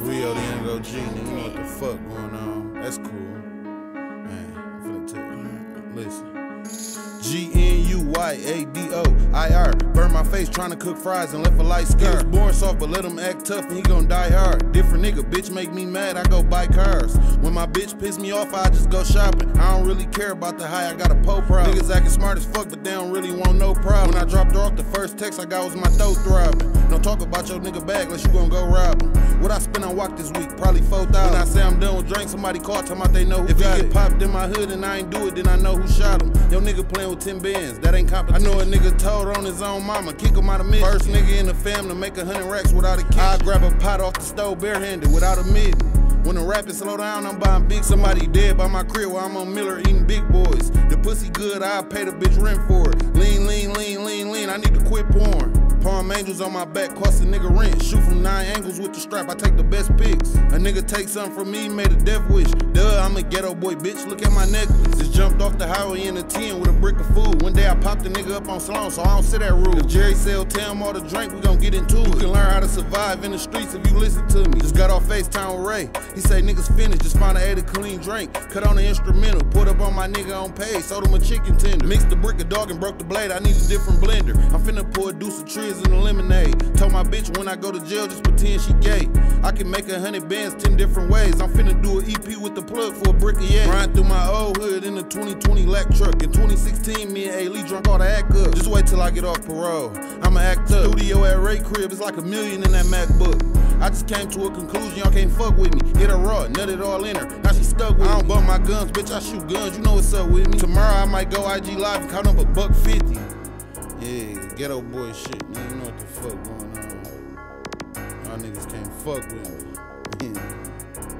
Rio, the young OG, nigga, you know what the fuck going on. That's cool. Man, I'm finna tell you, man. Listen. GNUYADOIR. Burn my face trying to cook fries and left a light scar. He was born soft, but let him act tough and he gon' die hard. Different nigga, bitch make me mad, I go buy cars. When my bitch piss me off, I just go shopping. I don't really care about the high, I got a po problem. Niggas acting smart as fuck, but they don't really want no problem. When I dropped her off, the first text I got was my throat throbbing. Don't talk about your nigga bag unless you gon' go rob him. What I spent on walk this week, probably 4,000. When I say I'm done with drink, somebody call, talking about they know who if got it. If he get popped in my hood and I ain't do it, then I know who shot him. Yo nigga playing with 10 bands, that ain't competition. I know a nigga told on his own mama, kick him out of mission. First nigga in the fam to make 100 racks without a kitchen. I grab a pot off the stove barehanded without a mitten. When the rapping slow down, I'm buying big. Somebody dead by my crib while I'm on Miller eating big boys. The pussy good, I'll pay the bitch rent for it. Lean, lean, lean, lean, lean, I need to quit pouring. Palm angels on my back, cost a nigga rent. Shoot from 9 angles with the strap, I take the best pics. A nigga take something from me, made a death wish. Duh, I'm a ghetto boy, bitch, look at my necklace. Just jumped off the highway in a 10 with a brick of food. One day I popped a nigga up on Sloan, so I don't sit that rude. If Jerry sell, tell him all the drink, we gon' get into it. You can learn how to survive in the streets if you listen to me. Just got off FaceTime with Ray. He say niggas finished, just found a clean drink. Cut on the instrumental, put up on my nigga on page, sold him a chicken tender. Mixed the brick of dog and broke the blade, I need a different blender. I'm finna pour a deuce of trees in the lemonade. Told my bitch when I go to jail, just pretend she gay. I can make 100 bands 10 different ways. I'm finna do an EP with the plug for a brick of yeah. Grind through my old hood in the 2020 lack truck. In 2016, me and A-Lee drunk all the act up. Just wait till I get off parole, I'ma act up. Studio at Ray crib, it's like $1 million in that MacBook. I just came to a conclusion, y'all can't fuck with me. Hit her raw, nutted all in her, now she stuck with me. I don't bump my guns, bitch, I shoot guns, you know what's up with me. Tomorrow I might go IG live and count up $150. Yeah, ghetto boy shit, man, you know what the fuck going on. Y'all niggas can't fuck with me.